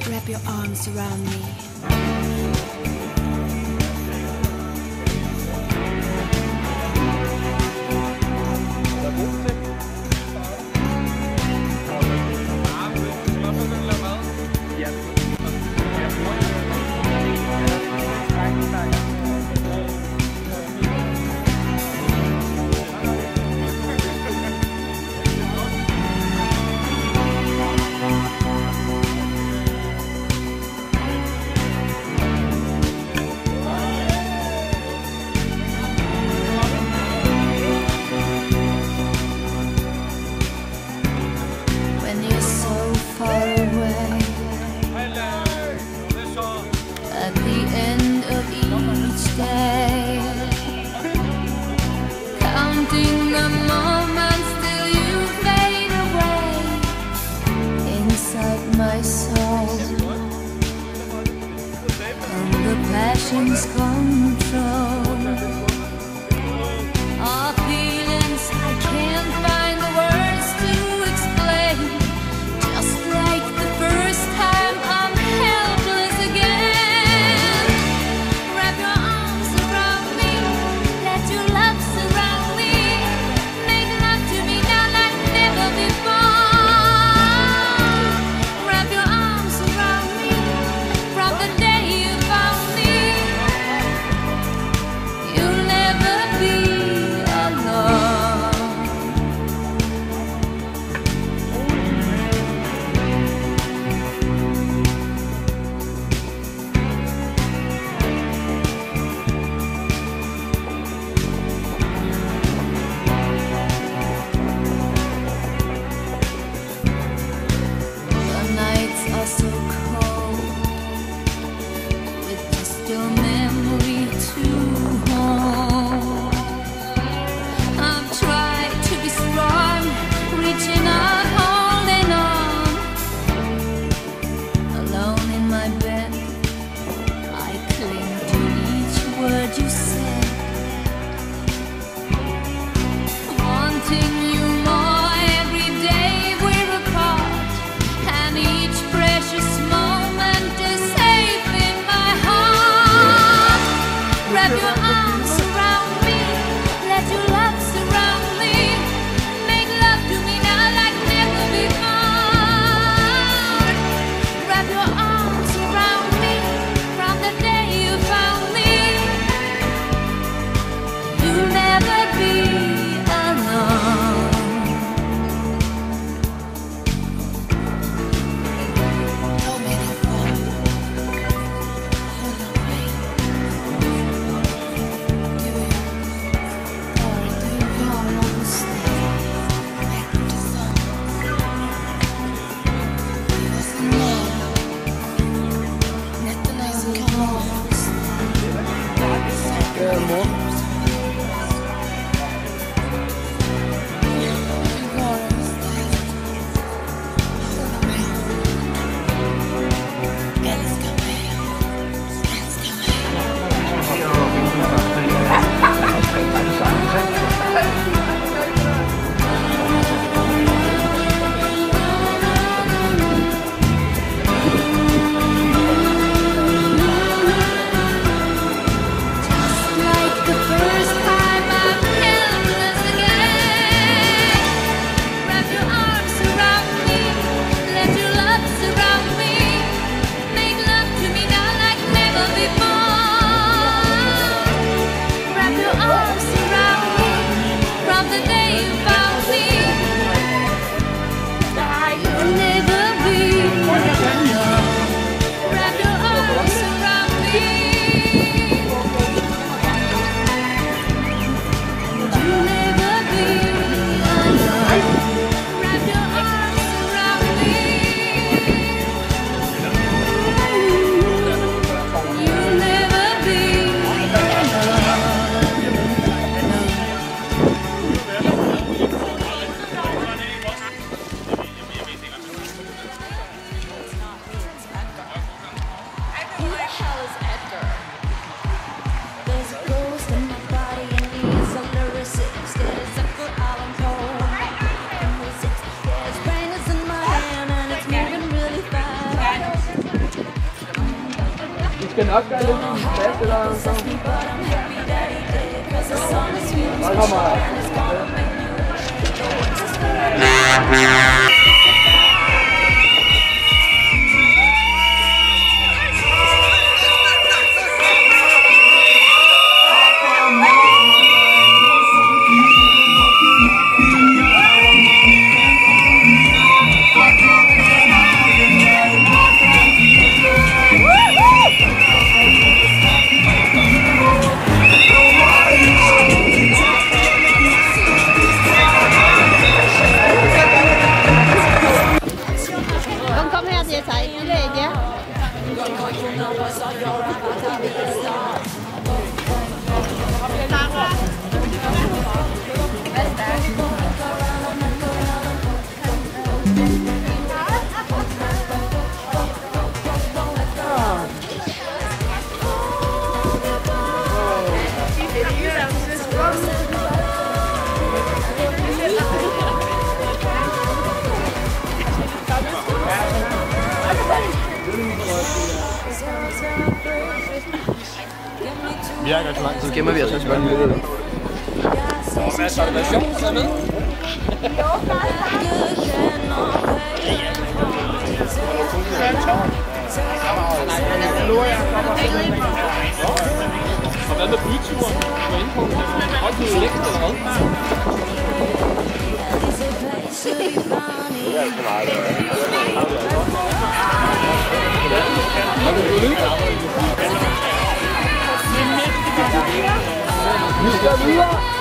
Wrap your arms around me. Passion's control. Our feelings, I can't find the words to explain. Just like the first time, I'm helpless again. Wrap your arms around me, let your love surround me. Make love to me now like never before. Wrap your arms around me from the day you found me. skal nok gøre lidt fast eller sådan. Der kommer Kom her til at tage et indlæg, ja. Vi er så lang tid. Så gemmer vi os også godt med det. Masser af version, så er med. Og hvad med byturen på indkomst? Hold du lækkert eller hvad? Det er altså meget. Vi skal videre!